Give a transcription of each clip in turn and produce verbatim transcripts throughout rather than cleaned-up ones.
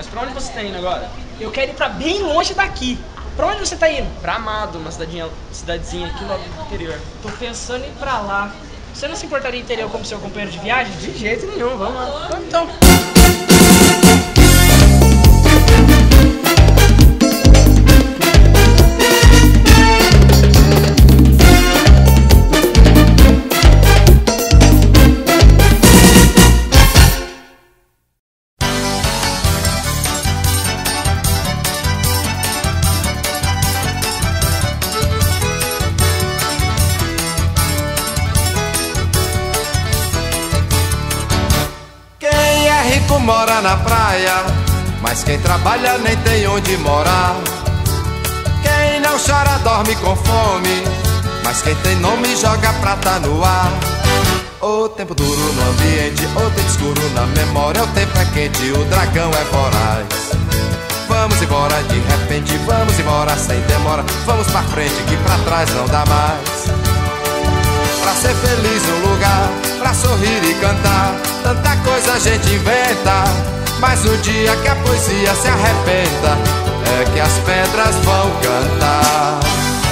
Pra onde você tá indo agora? Eu quero ir pra bem longe daqui. Pra onde você tá indo? Pra Amado, uma cidadinha, cidadezinha aqui no interior. Tô pensando em ir pra lá. Você não se importaria em ter eu como seu companheiro de viagem? De jeito nenhum, vamos lá. Vamos então. Mora na praia, mas quem trabalha nem tem onde morar. Quem não chora dorme com fome, mas quem tem nome joga prata no ar. O tempo duro no ambiente, o tempo escuro na memória. O tempo é quente, o dragão é voraz. Vamos embora de repente, vamos embora sem demora. Vamos pra frente que pra trás não dá mais. Pra ser feliz um lugar, pra sorrir e cantar. Tanta coisa a gente inventa, mas no dia que a poesia se arrebenta é que as pedras vão cantar.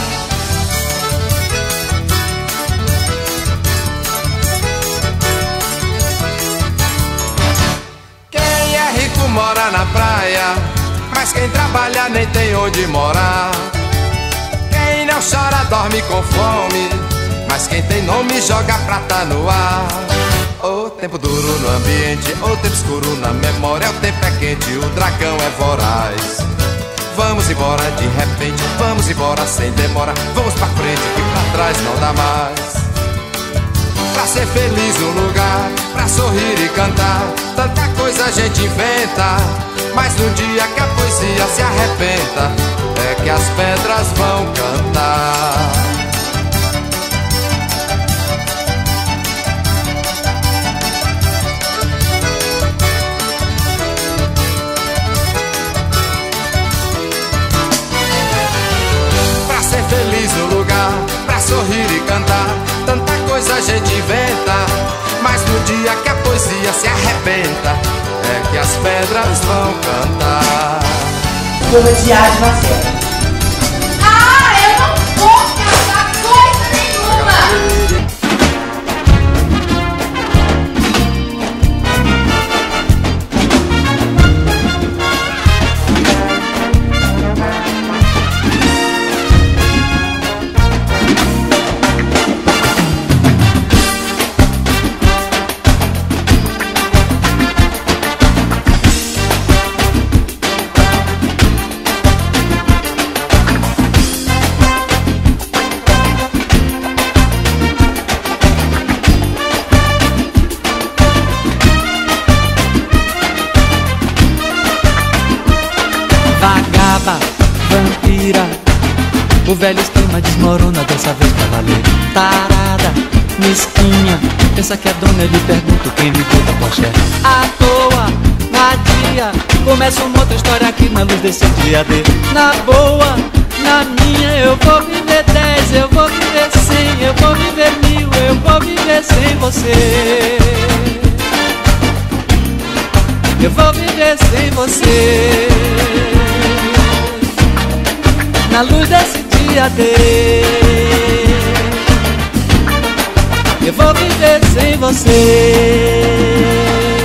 Quem é rico mora na praia, mas quem trabalha nem tem onde morar. Quem não chora dorme com fome, mas quem tem nome joga prata no ar. O tempo duro no ambiente, o tempo escuro na memória. O tempo é quente, o dragão é voraz. Vamos embora de repente, vamos embora sem demora. Vamos pra frente que pra trás não dá mais. Pra ser feliz um lugar, pra sorrir e cantar. Tanta coisa a gente inventa, mas no dia que a poesia se arrebenta é que as pedras vão cantar. Feliz o lugar, pra sorrir e cantar. Tanta coisa a gente inventa, mas no dia que a poesia se arrebenta é que as pedras vão cantar. Comediar de Marcelo. Ah, eu não vou cantar coisa nenhuma! Vampira, o velho esquema desmorona dessa vez pra valer. Tarada, mesquinha, pensa que é dona, eu lhe pergunto quem me conta poxa. À toa, vadia, começa uma outra história aqui na luz desse dia D. Na boa, na minha, eu vou viver dez, eu vou viver cem, eu vou viver mil, eu vou viver sem você. Eu vou viver sem você. Na luz desse dia D, eu vou viver sem você.